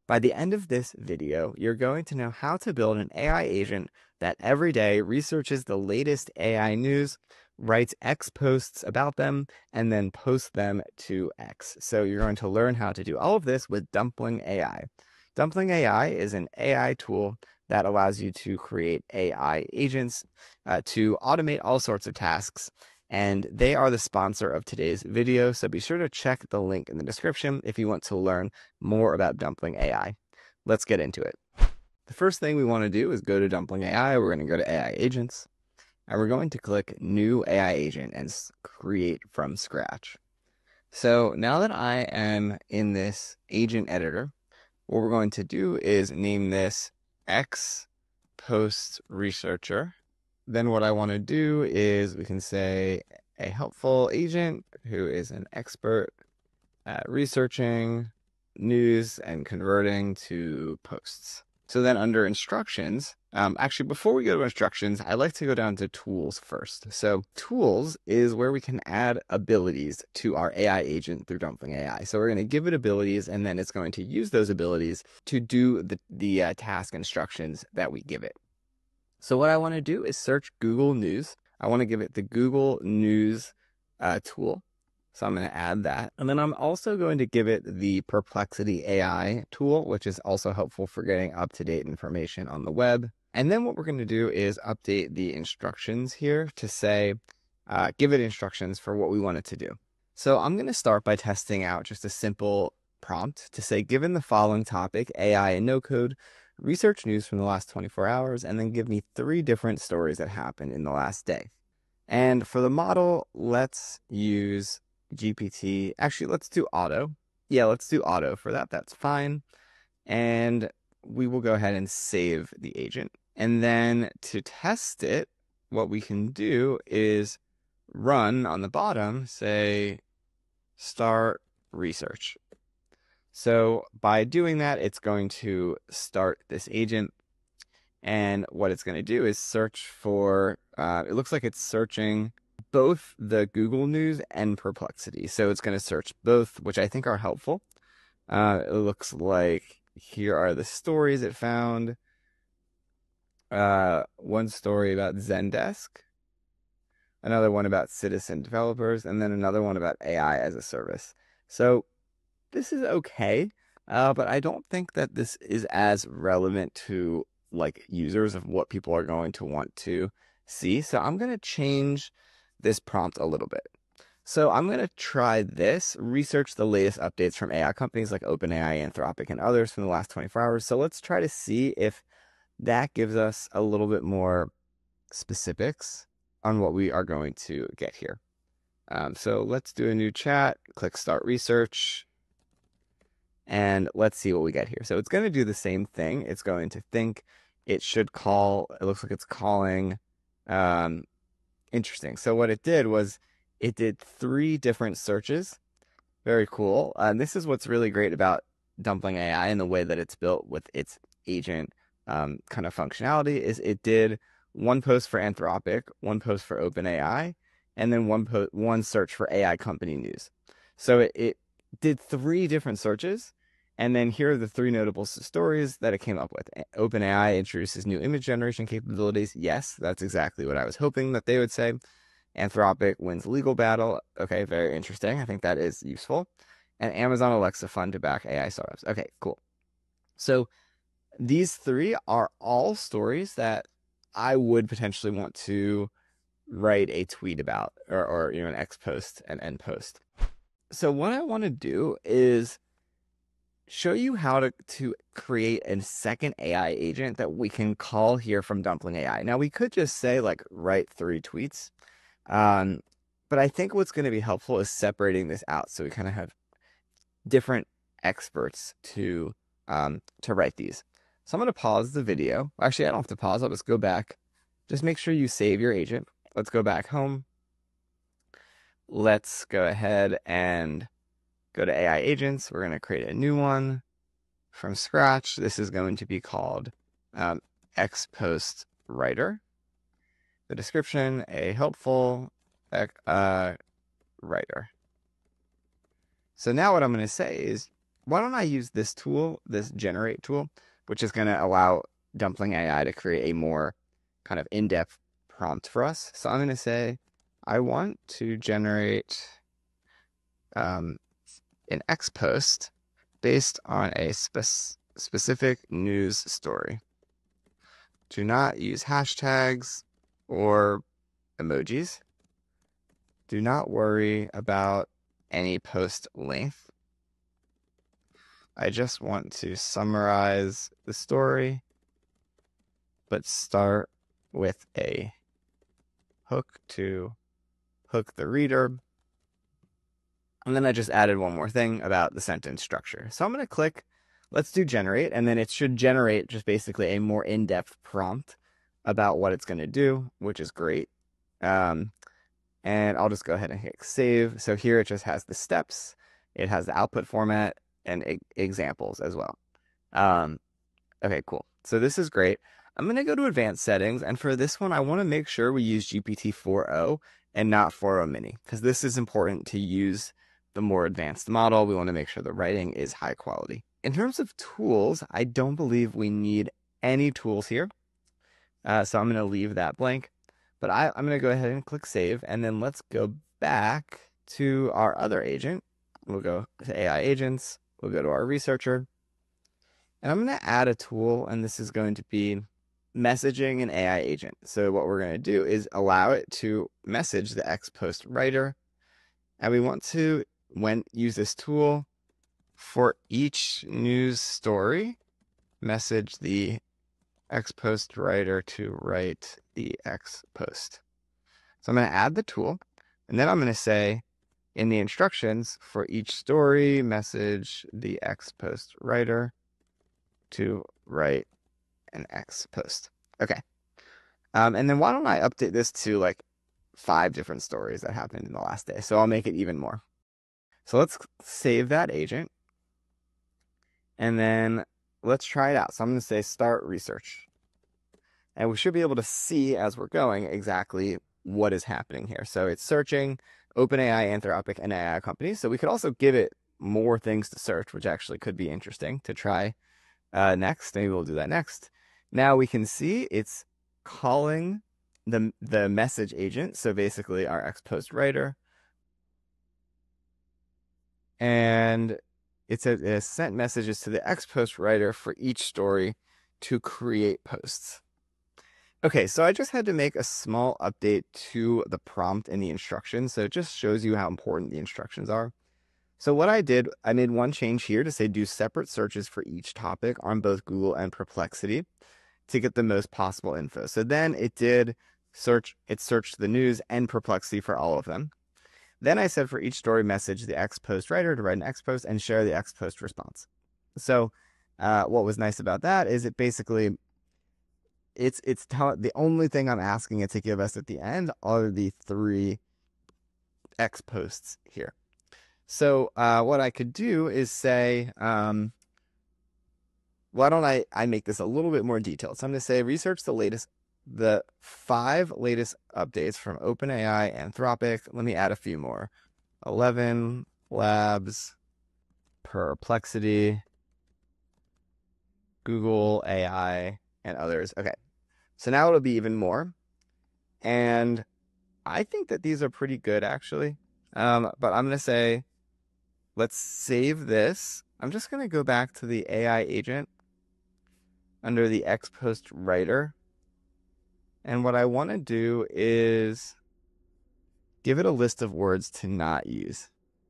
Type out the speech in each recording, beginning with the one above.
By the end of this video, you're going to know how to build an AI agent that every day researches the latest AI news, writes X posts about them, and then posts them to X. So you're going to learn how to do all of this with Dumpling AI. Dumpling AI is an AI tool that allows you to create AI agents to automate all sorts of tasks. And they are the sponsor of today's video, so be sure to check the link in the description if you want to learn more about Dumpling AI. Let's get into it. The first thing we want to do is go to Dumpling AI. We're going to go to AI Agents, and we're going to click New AI Agent and create from scratch. So now that I am in this agent editor, what we're going to do is name this X Post Researcher. Then what I want to do is we can say a helpful agent who is an expert at researching news and converting to posts. So then under instructions, actually before we go to instructions, I like to go down to tools first. So tools is where we can add abilities to our AI agent through Dumpling AI. So we're going to give it abilities, and then it's going to use those abilities to do the task instructions that we give it. So what I want to do is search Google News. I want to give it the Google News tool. So I'm going to add that. And then I'm also going to give it the Perplexity AI tool, which is also helpful for getting up-to-date information on the web. And then what we're going to do is update the instructions here to say, give it instructions for what we want it to do. So I'm going to start by testing out just a simple prompt to say, given the following topic, AI and no code, research news from the last 24 hours, and then give me 3 different stories that happened in the last day. And for the model, let's use GPT. Actually, let's do auto. Yeah, let's do auto for that. That's fine. And we will go ahead and save the agent. And then to test it, what we can do is run on the bottom, say, start research. So by doing that, it's going to start this agent. And what it's going to do is search for, it looks like it's searching both the Google News and Perplexity. So it's going to search both, which I think are helpful. It looks like here are the stories it found. One story about Zendesk, another one about citizen developers, and then another one about AI as a service. So this is okay, but I don't think that this is as relevant to like users of what people are going to want to see. So I'm going to change this prompt a little bit. So I'm going to try this, research the latest updates from AI companies like OpenAI, Anthropic, and others from the last 24 hours. So let's try to see if that gives us a little bit more specifics on what we are going to get here. So let's do a new chat, click start research. And let's see what we get here. So it's going to do the same thing. It's going to think it should call, it looks like it's calling, interesting. So what it did was it did 3 different searches. Very cool. And this is what's really great about Dumpling AI and the way that it's built with its agent kind of functionality is it did 1 post for Anthropic, 1 post for OpenAI, and then 1 search for AI company news. So it did 3 different searches, and then here are the 3 notable stories that it came up with. OpenAI introduces new image generation capabilities. Yes, that's exactly what I was hoping that they would say. Anthropic wins legal battle. Okay, very interesting. I think that is useful. And Amazon Alexa fund to back AI startups. Okay, cool. So these 3 are all stories that I would potentially want to write a tweet about or an X post and end post. So what I want to do is show you how to create a second AI agent that we can call here from Dumpling AI. Now we could just say like write 3 tweets, but I think what's going to be helpful is separating this out so we kind of have different experts to write these. So I'm going to pause the video. Actually, I don't have to pause. I'll just go back. Just make sure you save your agent. Let's go back home. Let's go ahead and go to AI agents. We're going to create a new one from scratch. This is going to be called X Post Writer. The description, a helpful writer. So now what I'm going to say is why don't I use this tool, this generate tool, which is going to allow Dumpling AI to create a more kind of in-depth prompt for us. So I'm going to say, I want to generate an X post based on a specific news story. Do not use hashtags or emojis. Do not worry about any post length. I just want to summarize the story, but start with a hook to hook the reader. And then I just added one more thing about the sentence structure. So I'm going to click, let's do generate, and then it should generate just basically a more in-depth prompt about what it's going to do, which is great. And I'll just go ahead and hit save. So here it just has the steps, it has the output format, and examples as well. Okay, cool. So this is great. I'm going to go to advanced settings, and for this one, I want to make sure we use GPT 4o and not 4o mini, because this is important to use the more advanced model. We want to make sure the writing is high quality. In terms of tools, I don't believe we need any tools here. So I'm going to leave that blank, but I'm going to go ahead and click save, and then let's go back to our other agent. We'll go to AI agents. We'll go to our researcher, and I'm going to add a tool, and this is going to be messaging an AI agent. So what we're going to do is allow it to message the X post writer, and we want to use this tool for each news story, message the X post writer to write the X post. So I'm going to add the tool, and then I'm going to say in the instructions for each story, message the X post writer to write an X post. Okay. And then why don't I update this to like 5 different stories that happened in the last day? So I'll make it even more. So let's save that agent, and then let's try it out. So I'm going to say start research, and we should be able to see as we're going exactly what is happening here. So it's searching OpenAI, Anthropic, and AI companies. So we could also give it more things to search, which actually could be interesting to try next. Maybe we'll do that next. Now we can see it's calling the message agent, so basically our X post writer, and it sent messages to the X post writer for each story to create posts. Okay, so I just had to make a small update to the prompt in the instructions, so it just shows you how important the instructions are. So what I did, I made one change here to say do separate searches for each topic on both Google and Perplexity to get the most possible info. So then it searched the news and Perplexity for all of them. Then I said for each story, message the X post writer to write an X post and share the X post response. So what was nice about that is it basically, the only thing I'm asking it to give us at the end are the 3 X posts here. So what I could do is say, why don't I make this a little bit more detailed? So I'm going to say research the 5 latest updates from OpenAI, Anthropic. Let me add a few more. 11 Labs, Perplexity, Google AI, and others. Okay, so now it'll be even more. And I think that these are pretty good, actually. But I'm going to say, let's save this. I'm just going to go back to the AI agent under the X post writer. And what I want to do is give it a list of words to not use.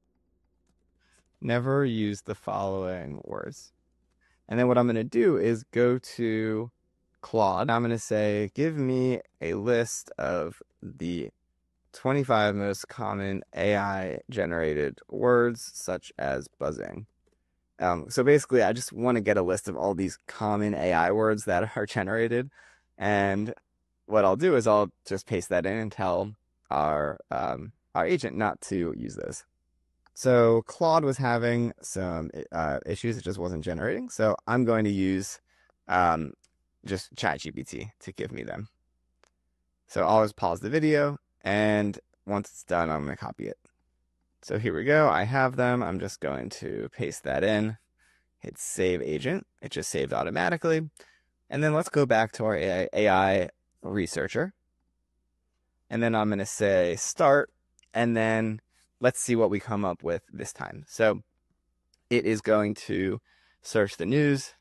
Never use the following words. And then what I'm going to do is go to Claude. I'm going to say, give me a list of the 25 most common AI generated words, such as buzzing. So basically, I just want to get a list of all these common AI words that are generated. And what I'll do is I'll just paste that in and tell our agent not to use those. So Claude was having some issues; it just wasn't generating. So I'm going to use just ChatGPT to give me them. So I'll just pause the video, and once it's done, I'm going to copy it. So here we go. I have them. I'm just going to paste that in, hit save agent. It just saved automatically. And then let's go back to our AI researcher. And then I'm going to say start. And then let's see what we come up with this time. So it is going to search the news.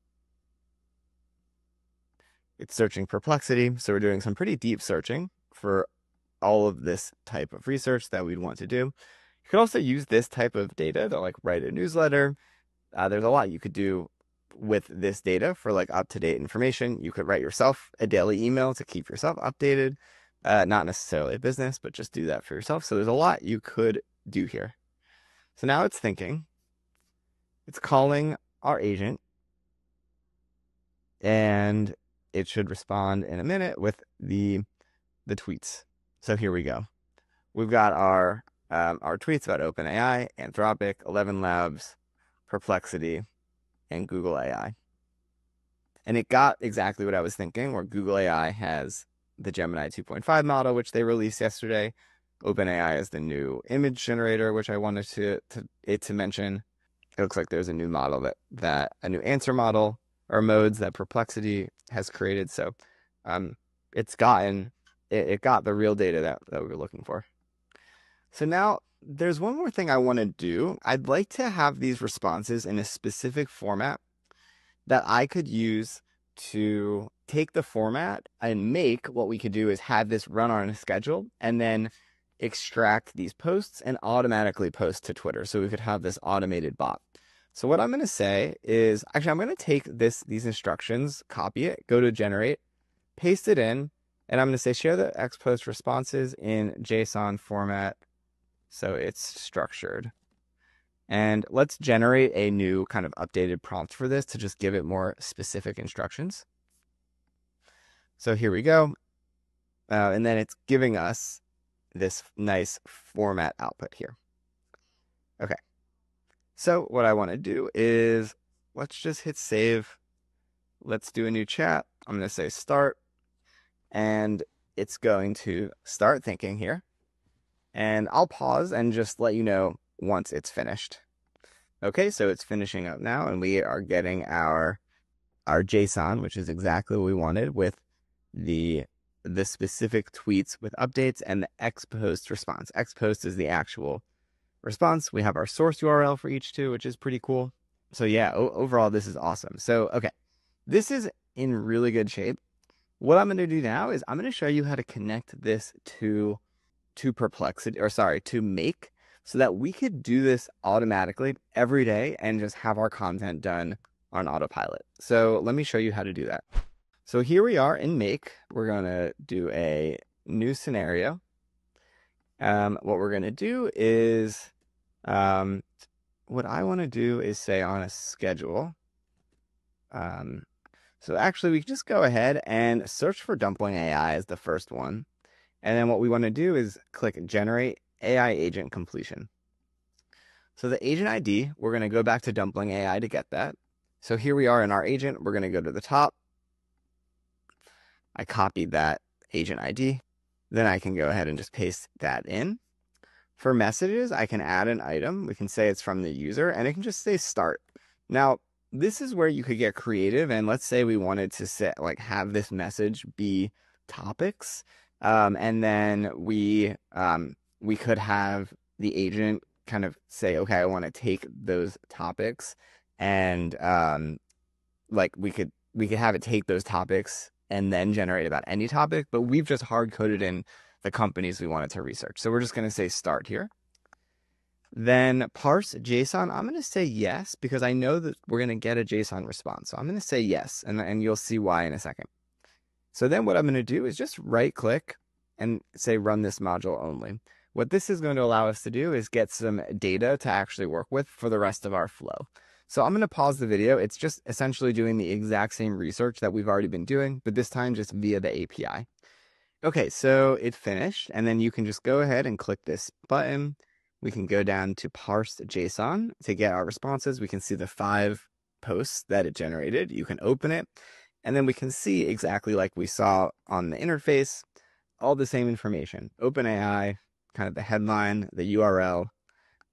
It's searching Perplexity. So we're doing some pretty deep searching for all of this type of research that we'd want to do. You could also use this type of data to like write a newsletter. There's a lot you could do with this data for like up-to-date information. You could write yourself a daily email to keep yourself updated. Not necessarily a business, but just do that for yourself. So there's a lot you could do here. So now it's thinking. It's calling our agent. And it should respond in a minute with the tweets. So here we go. We've got our tweets about OpenAI, Anthropic, 11 Labs, Perplexity, and Google AI. And it got exactly what I was thinking, where Google AI has the Gemini 2.5 model, which they released yesterday. OpenAI is the new image generator, which I wanted to mention. It looks like there's a new model that a new answer model or modes that Perplexity has created. So it got the real data that we were looking for. So now there's one more thing I want to do. I'd like to have these responses in a specific format that I could use to take the format and make what we could do is have this run on a schedule and then extract these posts and automatically post to Twitter. So we could have this automated bot. So what I'm going to say is, actually, I'm going to take these instructions, copy it, go to generate, paste it in, and I'm going to say share the X post responses in JSON format so it's structured. And let's generate a new kind of updated prompt for this to just give it more specific instructions. So here we go. And then it's giving us this nice format output here. Okay. So what I want to do is let's just hit save. Let's do a new chat. I'm going to say start. And it's going to start thinking here. And I'll pause and just let you know once it's finished. Okay, so it's finishing up now, and we are getting our JSON, which is exactly what we wanted, with the specific tweets with updates and the X post response. X post is the actual response. We have our source URL for each two, which is pretty cool. So yeah, overall, this is awesome. So, okay, this is in really good shape. What I'm going to do now is I'm going to show you how to connect this to Perplexity, or sorry, to Make, so that we could do this automatically every day and just have our content done on autopilot. So let me show you how to do that. So here we are in Make. We're going to do a new scenario. What we're going to do is, what I want to do is say on a schedule. So actually we just go ahead and search for Dumpling AI as the first one. And then what we want to do is click Generate AI Agent Completion. So the agent ID, we're going to go back to Dumpling AI to get that. So here we are in our agent. We're going to go to the top. I copied that agent ID. Then I can go ahead and just paste that in. For messages, I can add an item. We can say it's from the user, and it can just say start. Now, this is where you could get creative. And let's say we wanted to have this message be topics. And then we could have the agent kind of say, okay, I want to take those topics, and we could have it take those topics and then generate about any topic, but we've just hard coded in the companies we wanted to research. So we're just going to say start here. Then parse JSON, I'm going to say yes, because I know that we're going to get a JSON response. So I'm going to say yes, and you'll see why in a second. So then what I'm going to do is just right click and say run this module only. What this is going to allow us to do is get some data to actually work with for the rest of our flow. So I'm going to pause the video. It's just essentially doing the exact same research that we've already been doing, but this time just via the API. Okay, so it finished, and then you can just go ahead and click this button. We can go down to parse JSON to get our responses. We can see the 5 posts that it generated. You can open it, and then we can see exactly like we saw on the interface, all the same information. OpenAI, kind of the headline, the URL,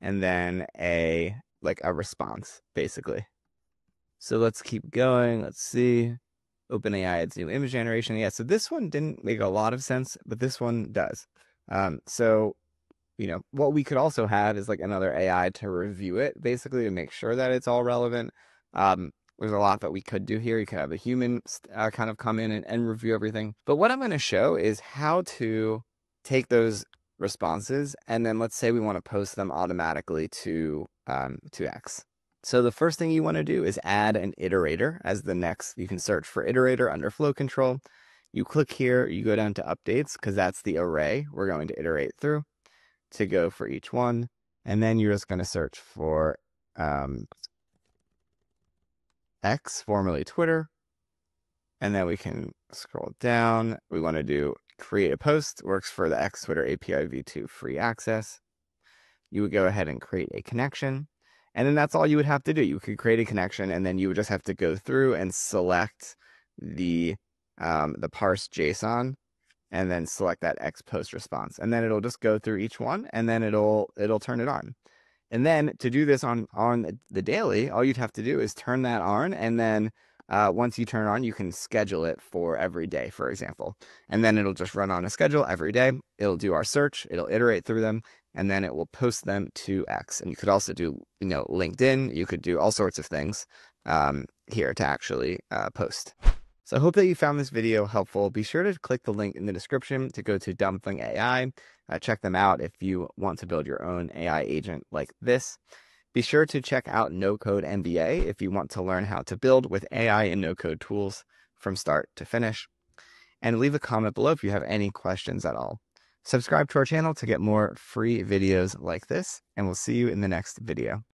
and then a response, basically. So let's keep going. Let's see. OpenAI adds new image generation. Yeah, so this one didn't make a lot of sense, but this one does. So what we could also have is like another AI to review it, basically to make sure that it's all relevant. There's a lot that we could do here. You could have a human kind of come in and review everything. But what I'm going to show is how to take those responses, and then let's say we want to post them automatically to X. So the first thing you want to do is add an iterator as the next. You can search for iterator under flow control. You click here, you go down to updates because that's the array we're going to iterate through to go for each one. And then you're just going to search for X, formerly Twitter. And then we can scroll down. We want to do create a post, works for the X Twitter API v2 free access. You would go ahead and create a connection. And then that's all you would have to do. You could create a connection, and then you would just have to go through and select the parse JSON, and then select that X post response. And then it'll just go through each one, and then it'll turn it on. And then to do this on the daily, all you'd have to do is turn that on, and then once you turn it on, you can schedule it for every day, for example. And then it'll just run on a schedule every day. It'll do our search, it'll iterate through them, and then it will post them to X. And you could also do, LinkedIn. You could do all sorts of things here to actually post. So I hope that you found this video helpful. Be sure to click the link in the description to go to Dumpling AI. Check them out if you want to build your own AI agent like this. Be sure to check out No Code MBA if you want to learn how to build with AI and no code tools from start to finish. And leave a comment below if you have any questions at all. Subscribe to our channel to get more free videos like this, and we'll see you in the next video.